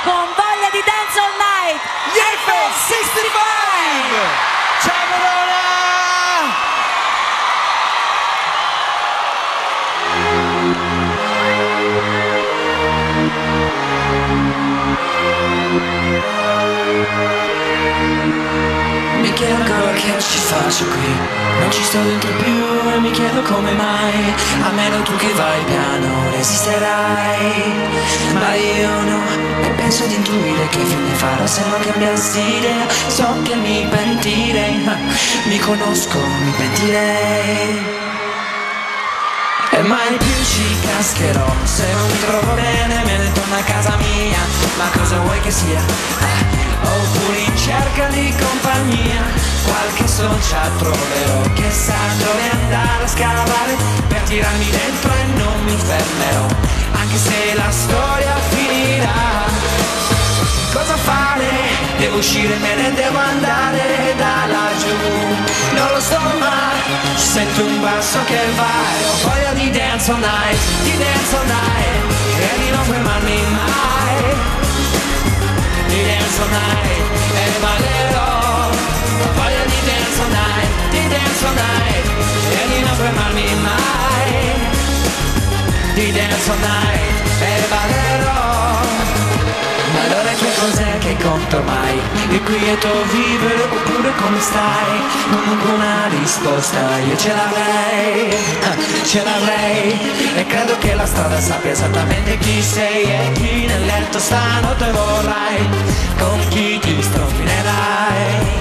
con voglia di dance all night, Eiffel 65! Ciao Verona! Mi chiedo ancora che ci faccio qui, non ci sto dentro più e mi chiedo come mai, a meno tu che vai piano resisterai, ma io no, e penso di intuire che fine farò se non cambiassi idea, so che mi pentirei, mi conosco, mi pentirei. E mai più ci cascherò, se non mi trovo bene me ne torno a casa mia, ma cosa vuoi che sia? Oppure in cerca di compagnia, qualche social troverò che sa dove andare a scavare per tirarmi dentro e non mi fermerò, anche se la storia finirà. Cosa fare? Devo uscire, me ne devo andare da laggiù, non lo so ma sento un basso che va e ho voglia di dance all night, di dance all night e di non fermarmi mai, di dance all night e ballerò, ho voglia di dance all night, di dance all night e di non fermarmi mai, di dance all night e ballerò. Ma allora che cos'è che conta ormai? Il quieto vivere oppure come stai? Comunque una risposta io ce l'avrei e credo che la strada sappia esattamente chi sei e chi nel letto stanotte vorrai, con chi ti strofinerai.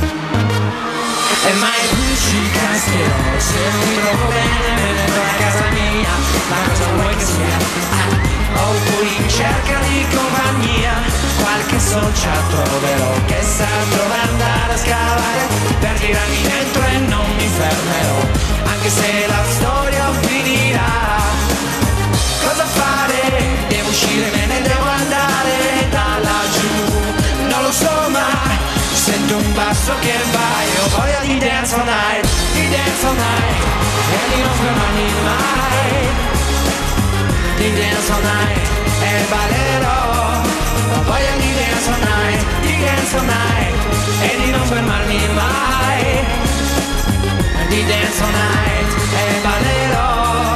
E mai più ci cascherò, se non mi trovo bene me ne torno a casa mia, ma cosa vuoi che sia? Oppure in cerca di compagnia, qualche social troverò che sa dove andare a scavare per tirarmi dentro e non mi fermerò, anche se la storia finirà. Cosa fare? Devo uscire, me ne devo andare da laggiù, non lo so ma sento un basso che va e ho voglia di dance all night, di dance all night e di non fermarmi mai, di dance all night e ballerò, ho voglia di dance all night, di dance all night e di non fermarmi mai, di dance all night e ballerò.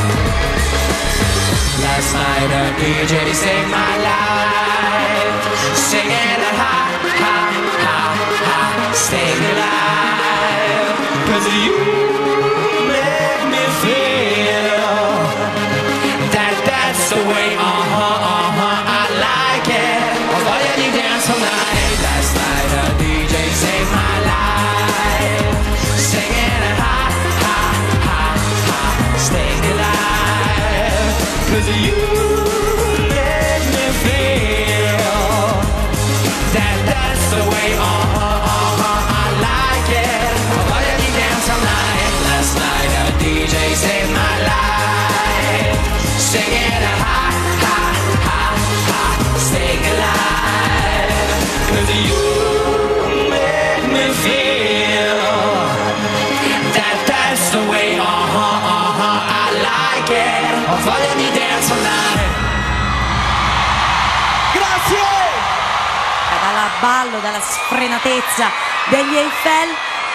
Last night a DJ saved my life, singing a ha ha ha ha, staying alive, 'cause you make me feel that's the way, I like it. Ho voglia di dance all night. Last night a DJ saved my life, singing a ha ha ha ha, staying alive, 'cause you make me feel that's the way, I like it. Ho voglia di dance all night. Last night a DJ saved my life, singing a ha ha ha ha, staying alive, 'cause you make me feel that's the way, I like it. Ho voglia di dance all night. Grazie! dalla ballo, dalla sfrenatezza degli Eiffel